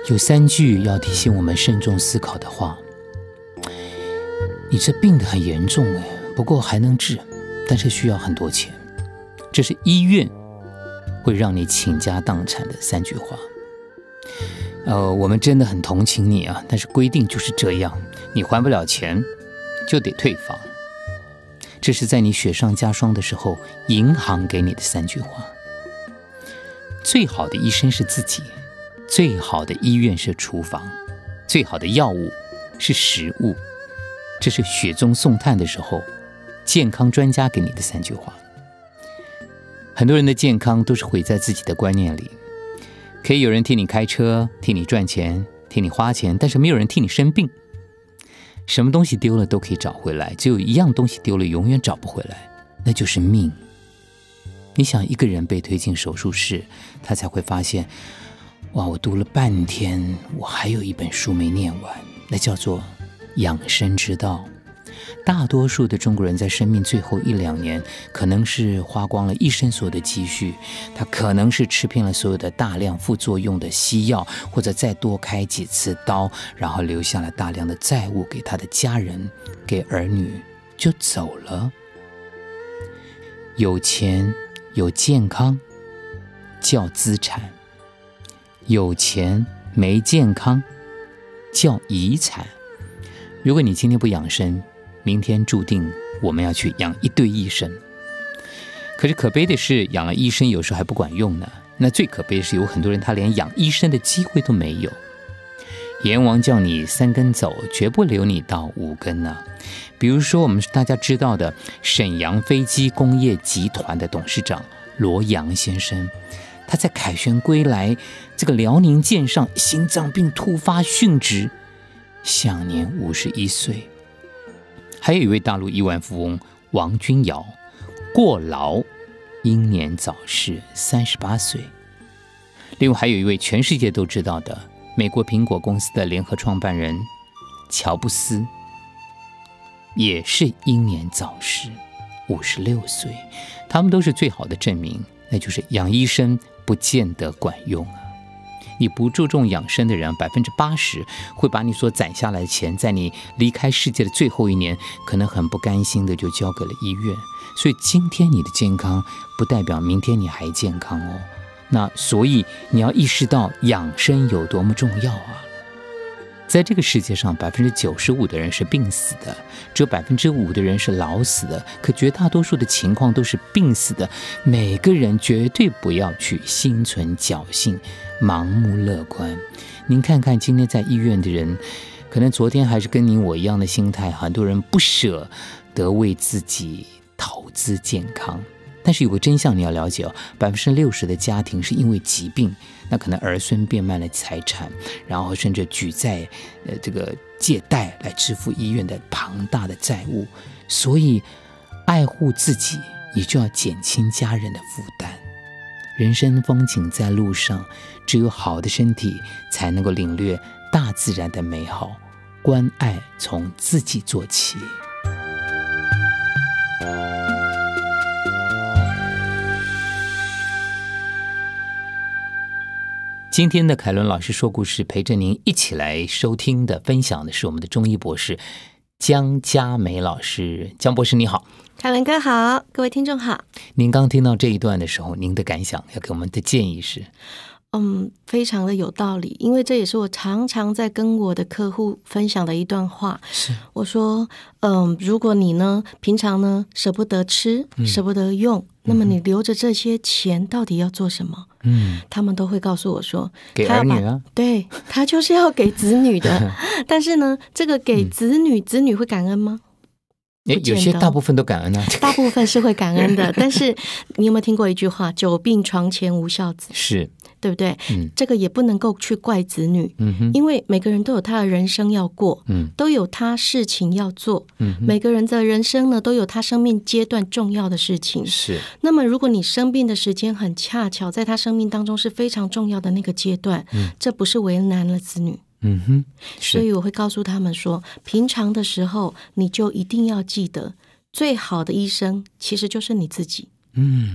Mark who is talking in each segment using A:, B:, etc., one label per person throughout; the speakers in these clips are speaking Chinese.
A: 有3句要提醒我们慎重思考的话。你这病得很严重不过还能治，但是需要很多钱。这是医院会让你倾家荡产的3句话。我们真的很同情你啊，但是规定就是这样，你还不了钱就得退房。这是在你雪上加霜的时候，银行给你的3句话。最好的医生是自己，最好的医院是厨房，最好的药物是食物。这是雪中送炭的时候，健康专家给你的3句话。很多人的健康都是毁在自己的观念里，可以有人替你开车，替你赚钱，替你花钱，但是没有人替你生病。什么东西丢了都可以找回来，只有一样东西丢了永远找不回来，那就是命。你想一个人被推进手术室，他才会发现，哇，我读了半天，我还有一本书没念完，那叫做养生之道。大多数的中国人在生命最后1-2年，可能是花光了一生所有的积蓄，他可能是吃遍了所有的大量副作用的西药，或者再多开几次刀，然后留下了大量的债务给他的家人，给儿女，就走了。有钱有健康叫资产，有钱没健康叫遗产。如果你今天不养生，明天注定我们要去养一堆医生。可是可悲的是，养了医生有时候还不管用呢。那最可悲的是，有很多人他连养医生的机会都没有。阎王叫你3根走，绝不留你到5根呢。比如说我们大家知道的沈阳飞机工业集团的董事长罗阳先生，他在凯旋归来这个辽宁舰上心脏病突发殉职，享年51岁。还有一位大陆亿万富翁王君尧，过劳英年早逝，38岁。另外还有一位全世界都知道的美国苹果公司的联合创办人乔布斯，也是英年早逝，56岁。他们都是最好的证明，那就是养医生不见得管用啊。你不注重养生的人，80%会把你所攒下来的钱，在你离开世界的最后1年，可能很不甘心的就交给了医院。所以今天你的健康，不代表明天你还健康哦。那所以你要意识到养生有多么重要啊！在这个世界上，95%的人是病死的，只有5%的人是老死的。可绝大多数的情况都是病死的。每个人绝对不要去心存侥幸，盲目乐观。您看看今天在医院的人，可能昨天还是跟您我一样的心态，很多人不舍得为自己投资健康。但是有个真相你要了解，60%的家庭是因为疾病，那可能儿孙变卖了财产，然后甚至举债这个借贷来支付医院的庞大的债务。所以爱护自己，也就要减轻家人的负担。人生风景在路上，只有好的身体才能够领略大自然的美好。关爱从自己做起。今天的凯伦老师说故事，陪着您一起来收听的分享的是我们的中医博士江嘉梅老师。江博士你好。
B: 凯伦哥好，各位听众好。
A: 您刚听到这一段的时候，您的感想要给我们的建议是？
B: 非常的有道理，因为这也是我常常在跟我的客户分享的一段话。
A: 是，
B: 我说，如果你呢平常呢舍不得吃，舍不得用，那么你留着这些钱到底要做什么？他们都会告诉我说，
A: 给儿女啊，
B: 对，他就是要给子女的。但是呢，这个给子女，子女会感恩吗？
A: 有些大部分都感恩啊，
B: 大部分是会感恩的。但是你有没有听过一句话，久病床前无孝子？
A: 是，
B: 对不对？这个也不能够去怪子女，因为每个人都有他的人生要过，都有他事情要做，每个人的人生呢都有他生命阶段重要的事情。
A: 是。
B: 那么如果你生病的时间很恰巧在他生命当中是非常重要的那个阶段，这不是为难了子女。所以我会告诉他们说，平常的时候你就一定要记得，最好的医生其实就是你自己。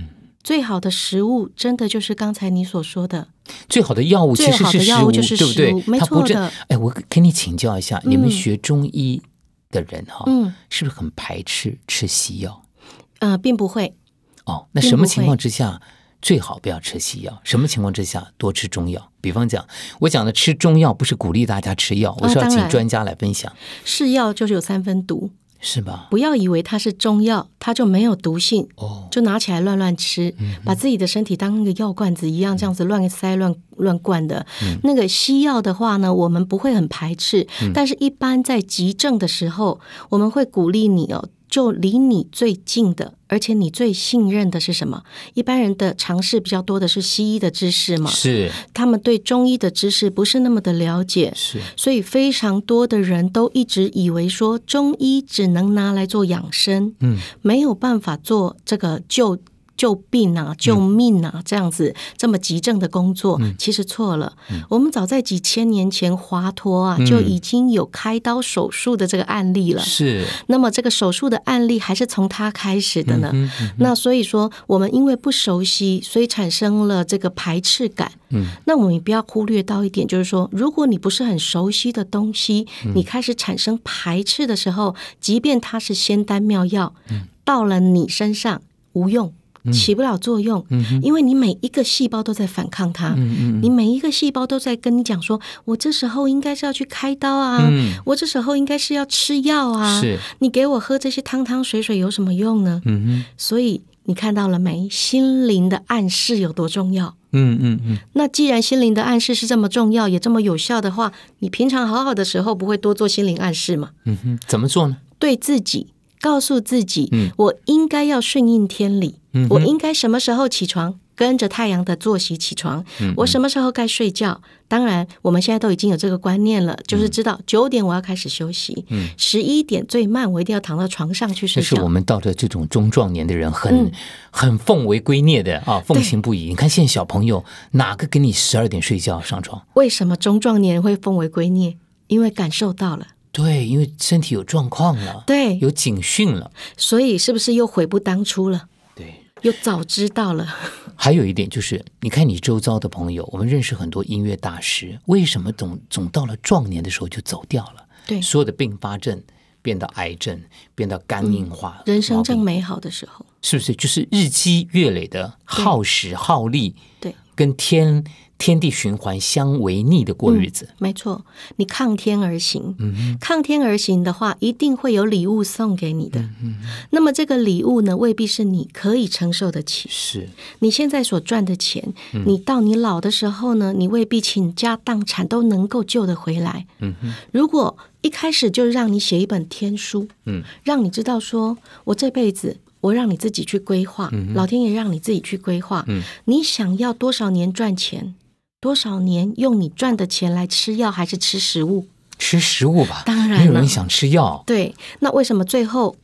B: 最好的食物真的就是刚才你所说的，
A: 最好的药物其实是食物，
B: 就是食物
A: 对不对？
B: 没错的。
A: 我跟你请教一下，你们学中医的人是不是很排斥吃西药？
B: 并不会。
A: 那什么情况之下最好不要吃西药？什么情况之下多吃中药？比方讲，我讲的吃中药不是鼓励大家吃药，我是要请专家来分享。
B: 是药就是有3分毒，
A: 是吧？
B: 不要以为它是中药，它就没有毒性，就拿起来乱吃，把自己的身体当那个药罐子一样，这样子乱塞乱灌的。那个西药的话呢，我们不会很排斥，但是一般在急症的时候，我们会鼓励你就离你最近的，而且你最信任的是什么？一般人的尝试比较多的是西医的知识嘛，
A: 是
B: 他们对中医的知识不是那么的了解，
A: 是，
B: 所以非常多的人都一直以为说中医只能拿来做养生，没有办法做这个救病啊、救命啊这样子这么急症的工作，其实错了。我们早在几千年前华佗就已经有开刀手术的这个案例了。
A: 是，
B: 那么这个手术的案例还是从他开始的呢。那所以说，我们因为不熟悉，所以产生了这个排斥感。那我们也不要忽略到一点，就是说，如果你不是很熟悉的东西，你开始产生排斥的时候，即便它是仙丹妙药，到了你身上无用。起不了作用，因为你每一个细胞都在反抗它，你每一个细胞都在跟你讲说，我这时候应该是要去开刀啊，我这时候应该是要吃药啊，你给我喝这些汤汤水水有什么用呢？所以你看到了没？心灵的暗示有多重要？那既然心灵的暗示是这么重要，也这么有效的话，你平常好好的时候不会多做心灵暗示吗？
A: 怎么做呢？
B: 对自己告诉自己，我应该要顺应天理，我应该什么时候起床，跟着太阳的作息起床，我什么时候该睡觉。当然我们现在都已经有这个观念了，就是知道9点我要开始休息，11点最慢我一定要躺到床上去睡觉。
A: 这是我们到了这种中壮年的人很奉为圭臬的奉行不已。你看现在小朋友哪个跟你12点睡觉上床？
B: 为什么中壮年会奉为圭臬？因为感受到了。
A: 对，因为身体有状况了，
B: 对，
A: 有警讯了，
B: 所以是不是又悔不当初了？
A: 对，
B: 又早知道了。
A: 还有一点就是，你看你周遭的朋友，我们认识很多音乐大师，为什么总到了壮年的时候就走掉了？
B: 对，
A: 所有的并发症变到癌症，变到肝硬化，
B: 人生正美好的时候，
A: 是不是就是日积月累的耗时耗力？
B: 对，
A: 跟天地循环相违逆的过日子。
B: 没错，你抗天而行，抗天而行的话，一定会有礼物送给你的。那么这个礼物呢，未必是你可以承受得起。
A: 是
B: 你现在所赚的钱，你到你老的时候呢，你未必倾家荡产都能够救得回来。如果一开始就让你写一本天书，让你知道说，我这辈子我让你自己去规划，老天爷让你自己去规划，你想要多少年赚钱，多少年用你赚的钱来吃药还是吃食物？
A: 吃食物吧，
B: 当然了，
A: 没有人想吃药。
B: 对，那为什么最后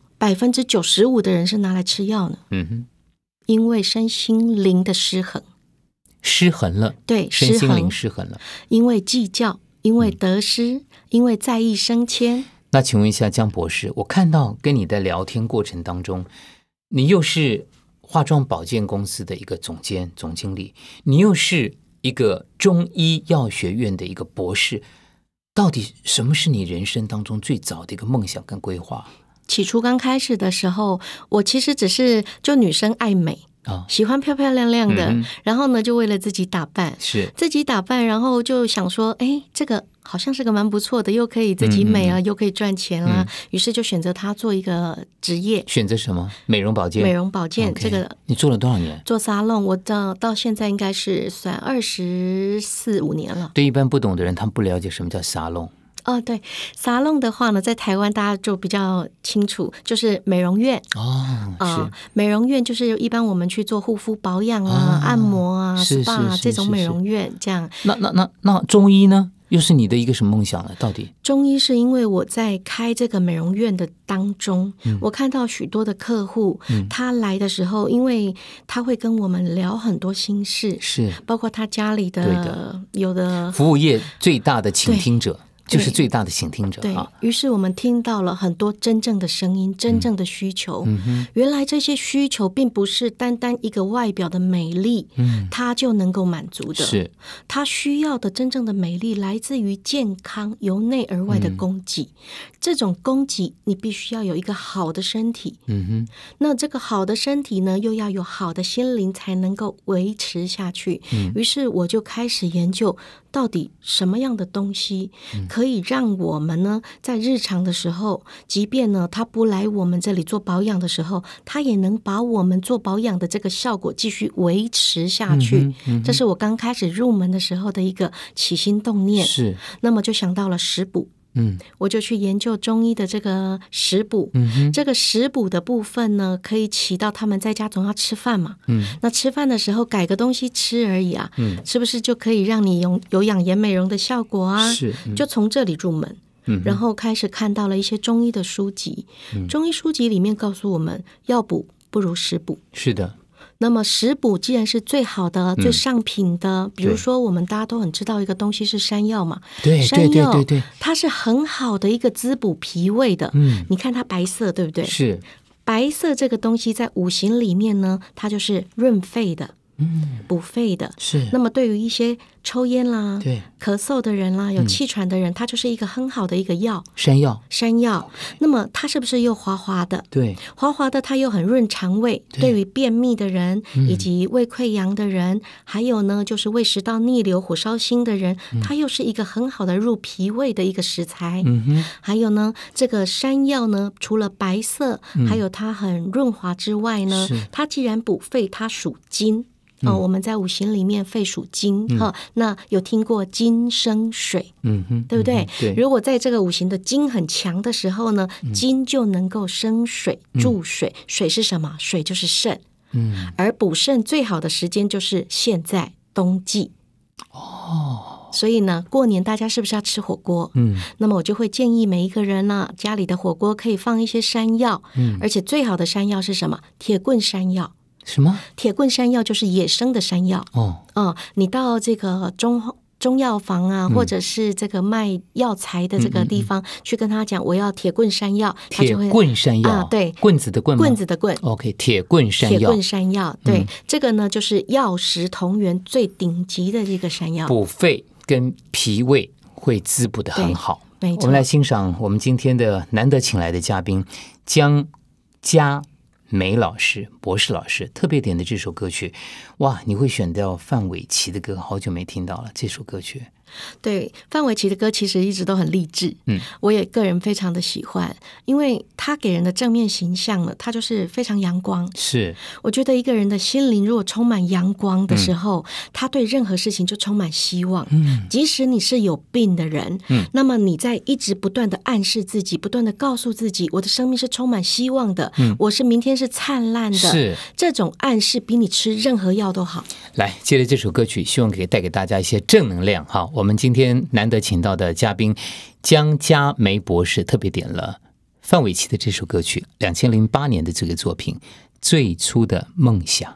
B: 95%的人是拿来吃药呢？因为身心灵的失衡了。对，
A: 身心灵失衡了，
B: 因为计较，因为得失，因为在意升迁。
A: 那请问一下江博士，我看到跟你的聊天过程当中，你又是化妆保健公司的一个总经理，你又是一个中医药学院的一个博士，到底什么是你人生当中最早的一个梦想跟规划？
B: 起初刚开始的时候，我其实只是就女生爱美，喜欢漂漂亮亮的，然后呢就为了自己打扮，然后就想说，这个好像是个蛮不错的，又可以自己美啊，又可以赚钱啊，于是就选择它做一个职业。
A: 选择什么？美容保健。
B: 这个
A: 你做了多少年？
B: 做沙龙，我到现在应该是算24、25年了。
A: 对一般不懂的人，他们不了解什么叫沙龙。
B: 对，沙龙的话呢，在台湾大家就比较清楚，就是美容院。是美容院，就是一般我们去做护肤保养啊、按摩啊、SPA 这种美容院。这样，
A: 那中医呢？又是你的一个什么梦想呢？到底
B: 中医是因为我在开这个美容院的当中，我看到许多的客户，他来的时候，因为他会跟我们聊很多心事，
A: 是包
B: 括他家里的有的
A: 服务业最大的倾听者。 就是最大的倾听者。
B: 对，于是我们听到了很多真正的声音，真正的需求。原来这些需求并不是单单一个外表的美丽，它就能够满足的。
A: 是，
B: 它需要的真正的美丽来自于健康，由内而外的供给。这种供给，你必须要有一个好的身体。那这个好的身体呢，又要有好的心灵，才能够维持下去。于是我就开始研究，到底什么样的东西可以让我们呢，在日常的时候，即便呢他不来我们这里做保养的时候，他也能把我们做保养的这个效果继续维持下去。这是我刚开始入门的时候的一个起心动念。
A: 是，
B: 那么就想到了食补。我就去研究中医的这个食补。这个食补的部分呢，可以起到他们在家总要吃饭嘛。那吃饭的时候改个东西吃而已啊。是不是就可以让你有养颜美容的效果啊？
A: 是，
B: 就从这里入门。然后开始看到了一些中医的书籍。中医书籍里面告诉我们，药补不如食补。
A: 是的。
B: 那么食补既然是最好的、最上品的，比如说我们大家都很知道一个东西是山药嘛。
A: 对，
B: 山药
A: 对对对，
B: 它是很好的一个滋补脾胃的。你看它白色，对不对？
A: 是。
B: 白色这个东西在五行里面呢，它就是润肺的。补肺的。
A: 是。
B: 那么对于一些抽烟啦、
A: 对
B: 咳嗽的人啦、有气喘的人，它就是一个很好的一个药。
A: 山药。
B: 那么它是不是又滑滑的？
A: 对，
B: 滑滑的，它又很润肠胃。对于便秘的人，以及胃溃疡的人，还有呢就是胃食道逆流、火烧心的人，它又是一个很好的入脾胃的一个食材。还有呢，这个山药呢，除了白色，还有它很润滑之外呢，它既然补肺，它属金。我们在五行里面肺属金。那有听过金生水，对不对？
A: 对。
B: 如果在这个五行的金很强的时候呢，金就能够生水、助水。水是什么？水就是肾。而补肾最好的时间就是现在冬季。所以呢，过年大家是不是要吃火锅？那么我就会建议每一个人呢，家里的火锅可以放一些山药。而且最好的山药是什么？铁棍山药。
A: 什么？
B: 铁棍山药就是野生的山药。你到这个中药房啊，或者是这个卖药材的这个地方，去跟他讲我要铁棍山药，他就会
A: 铁棍山药
B: 对，
A: 棍子的棍吗？
B: 棍子的棍。
A: OK， 铁棍山药。
B: 对，这个呢就是药食同源最顶级的这个山药，
A: 补肺跟脾胃会滋补的很好。
B: 没错。
A: 我们来欣赏我们今天的难得请来的嘉宾江嘉梅老师、博士老师特别点的这首歌曲。哇，你会选到范玮琪的歌，好久没听到了这首歌曲。
B: 对，范玮琪的歌其实一直都很励志。我也个人非常的喜欢，因为他给人的正面形象呢，他就是非常阳光。
A: 是，
B: 我觉得一个人的心灵如果充满阳光的时候，他对任何事情就充满希望。即使你是有病的人，那么你在一直不断的暗示自己，不断的告诉自己，我的生命是充满希望的，我是明天是灿烂的。
A: 是，
B: 这种暗示比你吃任何药都好。
A: 来，接着这首歌曲，希望可以带给大家一些正能量。好，我们今天难得请到的嘉宾江嘉梅博士特别点了范玮琪的这首歌曲，2008年的这个作品《最初的梦想》。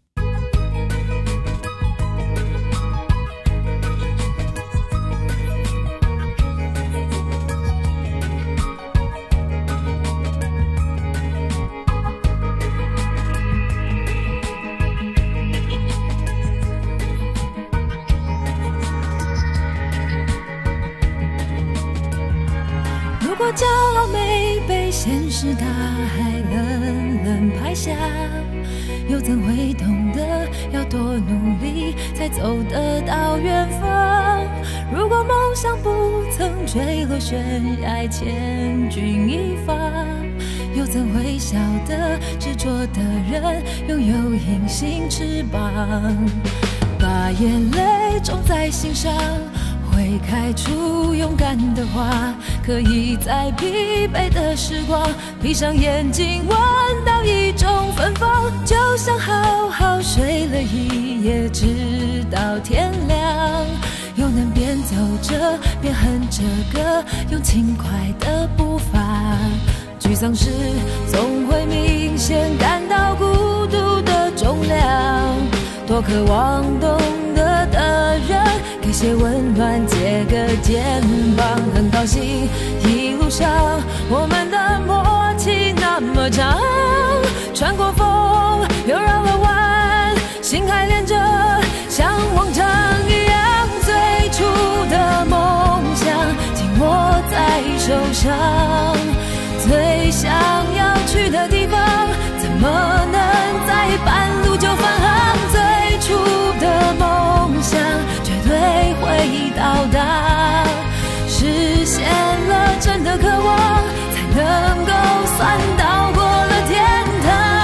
C: 骄傲没被现实大海冷冷拍下，又怎会懂得要多努力才走得到远方？如果梦想不曾坠落悬崖千钧一发，又怎会晓得执着的人拥有隐形翅膀？把眼泪种在心上，会开出勇敢的花，可以在疲惫的时光闭上眼睛闻到一种芬芳，就像好好睡了一夜直到天亮，又能边走着边哼着歌，用轻快的步伐。沮丧时总会明显感到孤独的重量，多渴望懂得的人给些温暖，借个肩膀。很高兴一路上我们的默契那么长，穿过风又绕了弯，心还连着，像往常一样。最初的梦想紧握在手上，最想要去的地方，怎么能在半路就返航？最初的梦想绝对会到达，实现了真的渴望，才能够算到过了天堂。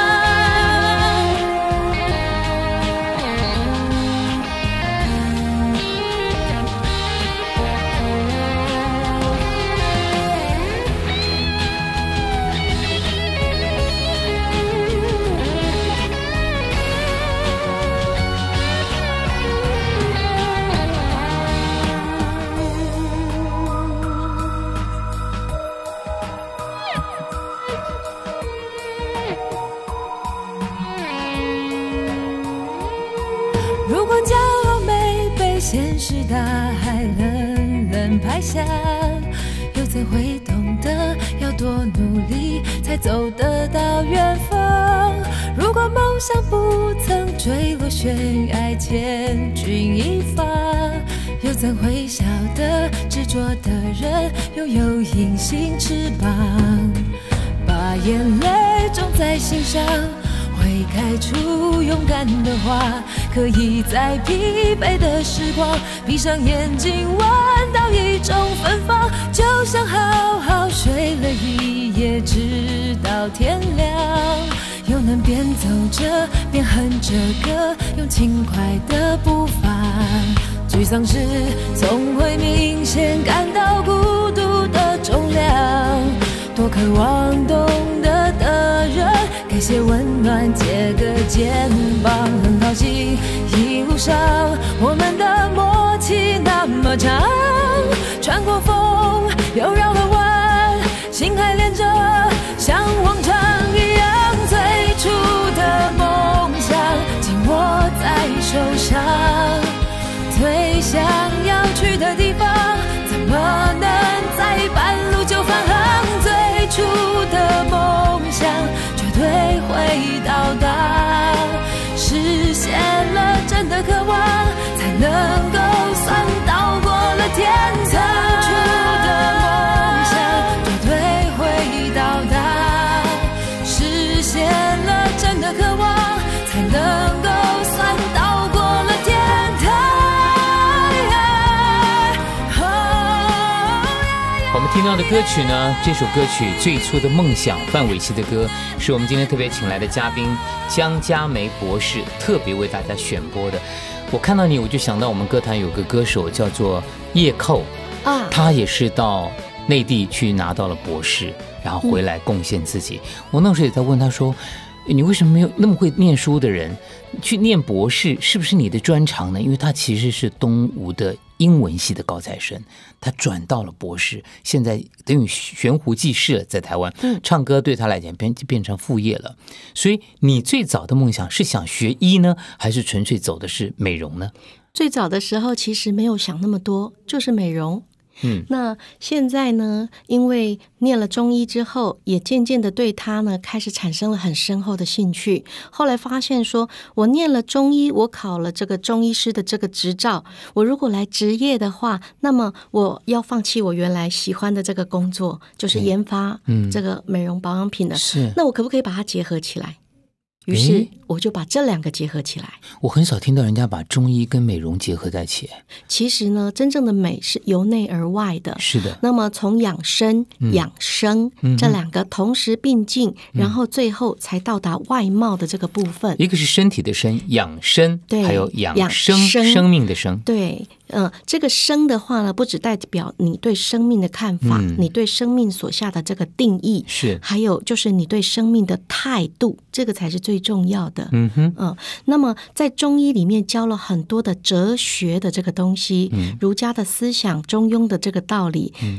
C: 如果骄傲没被现实大海冷冷拍下，又怎会懂得要多努力才走得到远方？如果梦想不曾坠落悬崖，千钧一发，又怎会晓得执着的人拥有隐形翅膀？把眼泪种在心上，会开出勇敢的花，可以在疲惫的时光闭上眼睛闻到一种芬芳，就像好好睡了一夜直到天亮，又能边走着边哼着歌，用轻快的步伐。沮丧时总会明显感到孤独的重量，多渴望懂得的人给些温暖，借个肩膀。很高兴一路上我们的默契那么长，穿过风又绕了弯，心还连着，像往常一样。最初的梦想紧握在手上，最想要去的地方，怎么能在半路就返航？最初的梦想绝对会到达，实现了真的渴望，才能够算到过了天堂。最初的梦想绝对会到达，实现了真的渴望，才能够算到过了天堂。
A: 我们听到的歌曲呢，这首歌曲《最初的梦想》，范玮琪的歌，是我们今天特别请来的嘉宾江嘉梅博士特别为大家选播的。我看到你，我就想到我们歌坛有个歌手叫做叶寇啊，他也是到内地去拿到了博士，然后回来贡献自己。我那时候也在问他说，你为什么没有那么会念书的人去念博士，是不是你的专长呢？因为他其实是东吴的英文系的高材生，他转到了博士，现在等于悬壶济世了，在台湾唱歌对他来讲变成副业了。所以你最早的梦想是想学医呢，还是纯粹走的是美容呢？
B: 最早的时候其实没有想那么多，就是美容。那现在呢，因为念了中医之后，也渐渐的对他呢开始产生了很深厚的兴趣。后来发现说，我念了中医，我考了这个中医师的这个执照，我如果来执业的话，那么我要放弃我原来喜欢的这个工作，就是研发这个美容保养品的。那我可不可以把它结合起来？于是我就把这两个结合起来。
A: 我很少听到人家把中医跟美容结合在一起。
B: 其实呢，真正的美是由内而外的。
A: 是的。
B: 那么从养生、养生这两个同时并进，然后最后才到达外貌的这个部分。
A: 一个是身体的身，养生，还有养生，生命的生。
B: 对。这个生的话呢，不只代表你对生命的看法，你对生命所下的这个定义，
A: 是，
B: 还有就是你对生命的态度，这个才是最重要的。那么在中医里面教了很多的哲学的这个东西，儒家的思想，中庸的这个道理。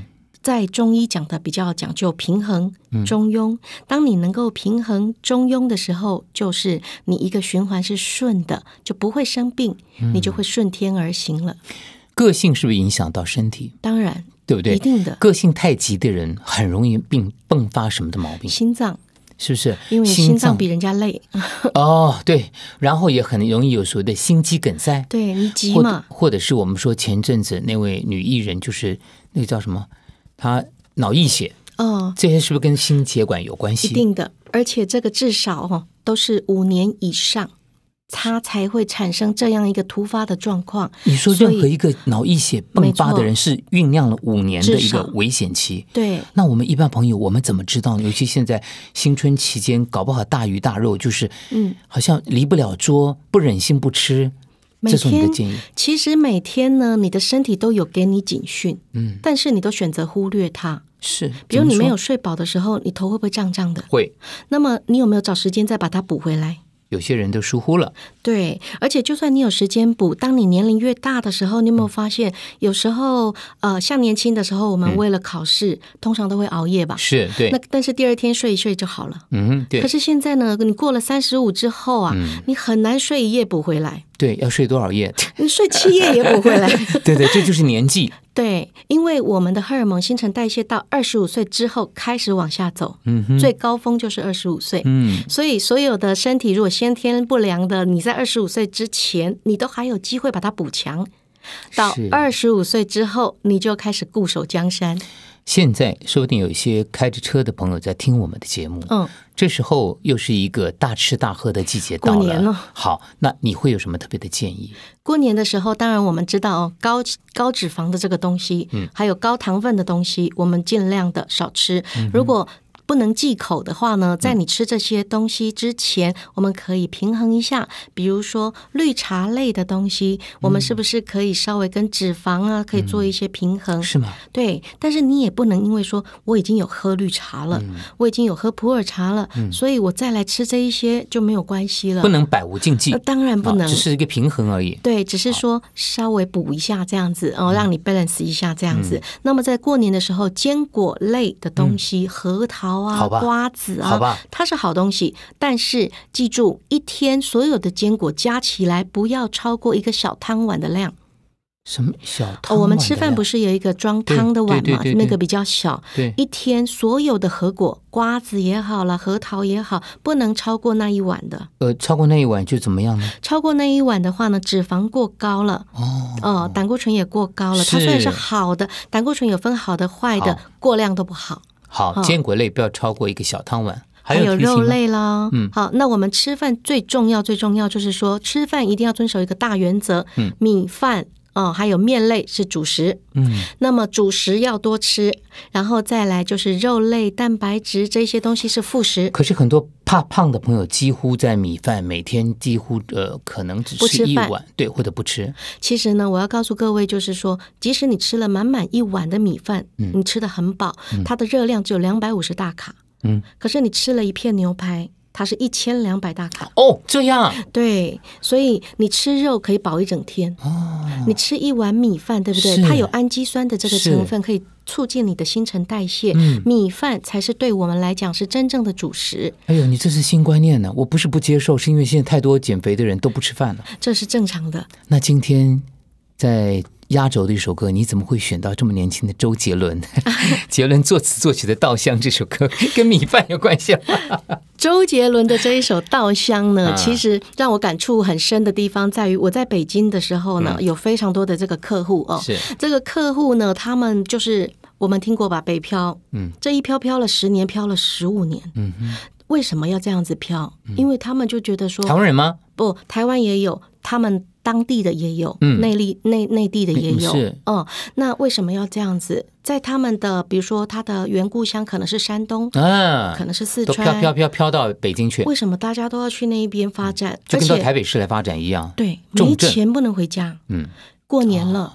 B: 在中医讲的比较讲究平衡中庸，当你能够平衡中庸的时候，就是你一个循环是顺的，就不会生病，你就会顺天而行了。
A: 个性是不是影响到身体？
B: 当然，
A: 对不对？
B: 一定的。
A: 个性太急的人很容易迸发什么的毛病？
B: 心脏。
A: 是不是？
B: 因为心脏比人家累
A: 哦，对，然后也很容易有所谓的心肌梗塞。
B: 对，你急嘛，
A: 或者是我们说前阵子那位女艺人，就是那个叫什么，她脑溢血哦，这些是不是跟心血管有关系？
B: 一定的，而且这个至少都是5年以上。它才会产生这样一个突发的状况。
A: 你说任何一个脑溢血迸发的人是酝酿了5年的一个危险期。
B: 对，
A: 那我们一般朋友我们怎么知道呢？尤其现在新春期间，搞不好大鱼大肉，就是好像离不了桌，不忍心不吃。这是你的建议。
B: 其实每天呢，你的身体都有给你警讯，但是你都选择忽略它。
A: 是，
B: 比如你没有睡饱的时候，你头会不会胀胀的？
A: 会。
B: 那么你有没有找时间再把它补回来？
A: 有些人都疏忽了。
B: 对，而且就算你有时间补，当你年龄越大的时候，你有没有发现有时候像年轻的时候，我们为了考试通常都会熬夜吧？
A: 是，对。
B: 那但是第二天睡一睡就好了。
A: 对。
B: 可是现在呢，你过了35之后啊，你很难睡一夜补回来。
A: 对，要睡多少夜？
B: 你睡7夜也补回来。
A: 对，这就是年纪。
B: 对，因为我们的荷尔蒙新陈代谢到25岁之后开始往下走，最高峰就是25岁。所以所有的身体如果先天不良的，你在25岁之前，你都还有机会把它补强。到25岁之后，你就开始固守江山。
A: 现在说不定有一些开着车的朋友在听我们的节目，这时候又是一个大吃大喝的季节到了。
B: 过年了。
A: 好，那你会有什么特别的建议？
B: 过年的时候，当然我们知道高脂肪的这个东西，还有高糖分的东西，我们尽量的少吃。如果不能忌口的话呢，在你吃这些东西之前，我们可以平衡一下。比如说绿茶类的东西，我们是不是可以稍微跟脂肪啊可以做一些平衡？
A: 是吗？
B: 对，但是你也不能因为说我已经有喝绿茶了，我已经有喝普洱茶了，所以我再来吃这一些就没有关系了。
A: 不能百无禁忌。
B: 当然不能，
A: 只是一个平衡而已。
B: 对，只是说稍微补一下这样子，让你 balance 一下这样子。那么在过年的时候，坚果类的东西，核桃啊、瓜子啊，它是好东西，但是记住，一天所有的坚果加起来不要超过1个小汤碗的量。
A: 什么小汤碗？
B: 我们吃饭不是有一个装汤的碗吗？那个比较小。
A: 对，
B: 一天所有的核果，瓜子也好了，核桃也好，不能超过那一碗的。
A: 超过那一碗就怎么样呢？
B: 超过那一碗的话呢，脂肪过高了，胆固醇也过高了。它虽然是好的，胆固醇有分好的坏的，过量都不好。
A: 好，坚果类不要超过1个小汤碗。
B: 还有肉类啦。好，那我们吃饭最重要就是说，吃饭一定要遵守一个大原则。米饭还有面类是主食。那么主食要多吃，然后再来就是肉类、蛋白质这些东西是副食。
A: 可是很多怕胖的朋友几乎在米饭每天几乎可能只吃1碗，对，或者不吃。
B: 其实呢，我要告诉各位就是说，即使你吃了满1碗的米饭，你吃得很饱，它的热量只有250大卡。可是你吃了一片牛排，它是1200大卡。
A: 哦，这样。
B: 对，所以你吃肉可以饱一整天。你吃1碗米饭，对不对？它有氨基酸的这个成分，可以促进你的新陈代谢。米饭才是对我们来讲是真正的主食。
A: 哎呦，你这是新观念呢！我不是不接受，是因为现在太多减肥的人都不吃饭了。
B: 这是正常的。
A: 那今天在压轴的一首歌，你怎么会选到这么年轻的周杰伦？杰伦作词作曲的《稻香》这首歌跟米饭有关系吗？
B: 周杰伦的这一首《稻香》呢，其实让我感触很深的地方在于，我在北京的时候呢，有非常多的这个客户
A: 是
B: 这个客户呢，他们就是我们听过吧，北漂，这一漂漂了10年，漂了15年，为什么要这样子漂？因为他们就觉得说，
A: 台湾人吗？
B: 不，台湾也有，他们当地的也有，内地的也有。那为什么要这样子？在他们的比如说他的原故乡可能是山东，可能是四川，
A: 都飘到北京去。
B: 为什么大家都要去那一边发展？
A: 就跟到台北市来发展一样。
B: 对，没钱不能回家。过年了。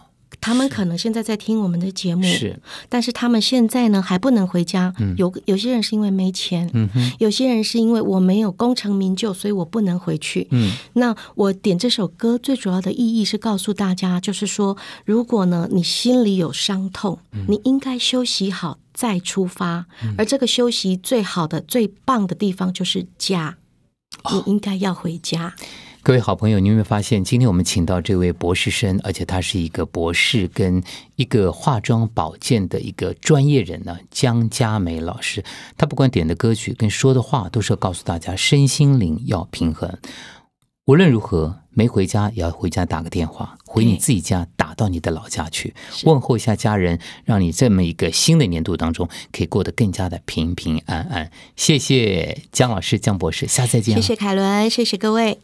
B: 他们可能现在在听我们的节目，
A: 是，
B: 但是他们现在呢还不能回家。有些人是因为没钱，有些人是因为我没有功成名就，所以我不能回去。那我点这首歌最主要的意义是告诉大家，就是说，如果呢你心里有伤痛，你应该休息好再出发，而这个休息最好的、最棒的地方就是家，你应该要回家。
A: 各位好朋友，你有没有发现，今天我们请到这位博士生，而且他是一个博士跟一个化妆保健的一个专业人呢，江嘉梅老师。他不管点的歌曲跟说的话，都是要告诉大家身心灵要平衡。无论如何，没回家也要回家打个电话，回你自己家，打到你的老家去，问候一下家人，让你这么一个新的年度当中可以过得更加的平平安安。谢谢江老师、江博士，下次再见。
B: 谢谢凯伦，谢谢各位。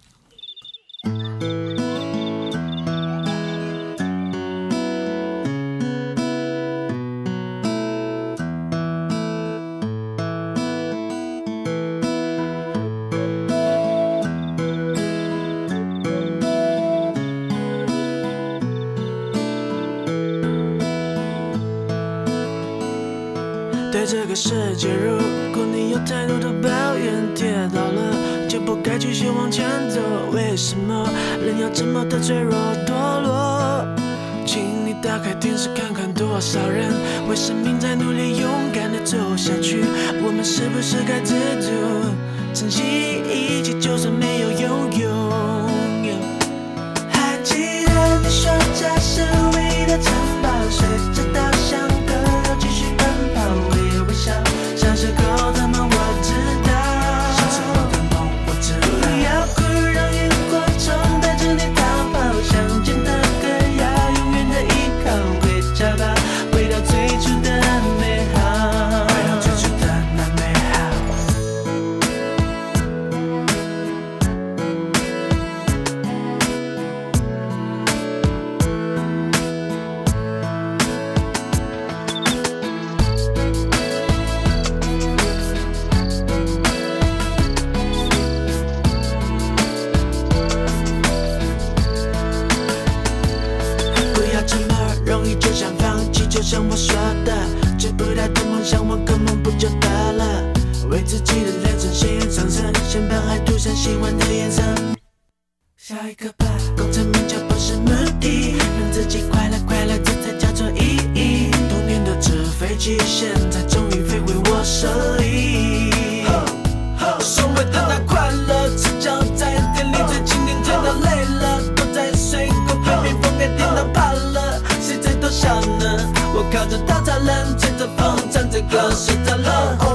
D: 对这个世界，如果你有太多的抱怨，跌倒了就不该继续往前走。为什么人要这么的脆弱堕落？请你打开电视看看，多少人为生命在努力，勇敢的走下去。我们是不是该知足，珍惜一切，就算没有拥有？还记得你说家是唯一的城堡，随着稻香河流继续奔跑，微笑，小时候的梦我知道，小时候的梦我知道。不要哭，让萤火虫带着你逃跑，想见的歌要永远的依靠，回家吧，回到最初的美好，回到最初的那美好。就想放弃，就像我说的，追不到的梦想，我根本不就得了？为自己的人生鲜艳上升，先把爱涂上喜欢的颜色。下一个吧，功成名就不是目的，让自己快乐快乐，这才叫做意义。童年的纸飞机，现在终于飞回我手里。所谓的那快乐，赤脚在店里最经典，见到累了，躲在水沟旁边，风给电到怕了。谁最多笑呢？我靠着稻草人，吹着风，唱着歌，睡着了。